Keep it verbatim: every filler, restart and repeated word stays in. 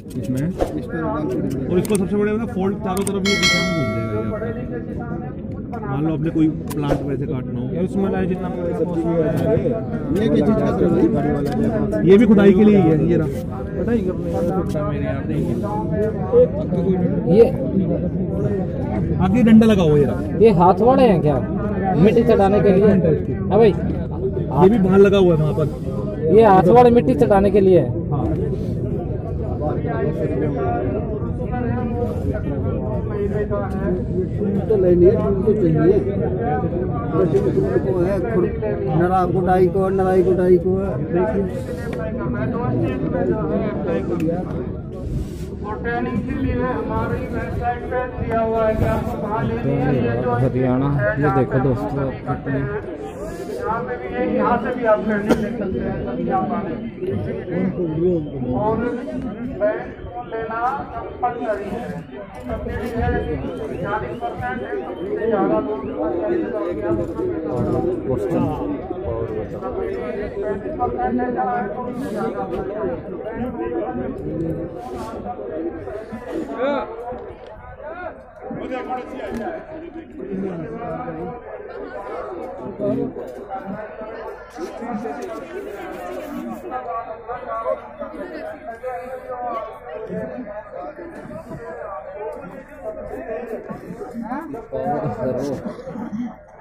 इसमें और इसको सबसे बड़े ना फोल्ड चारों तरफ ये दिशा में घूम जाएगा ये। मान लो अपने कोई प्लांट वैसे काटना हो यार उसमें लाए जितना ये क्या चीज का ये भी खुदाई के लिए ही है। ये रहा खुदाई करने मेरे यार ये आगे डंडा लगा हुआ। ये रहा ये हाथ वाले हैं क्या मिट्टी चढ़ाने के लिए? हाँ भाई ये भी बाहर लगा हुआ है वहाँ पर। ये हाथ वाले मिट्टी चढ़ाने के लिए है। हाँ तो लेनी है तो चाहिए को है नरा कुटाई को नराई कुटाई को हरियाणा। ये देखो दोस्तों यहाँ पे भी है, यहाँ से भी आप ट्रेनिंग ले सकते हैं और बैंक लेना कंपलसरी है। सब्सिडी है चालीस परसेंट है, सबसे ज़्यादा पैंतीस परसेंट है ज़्यादा हाँ?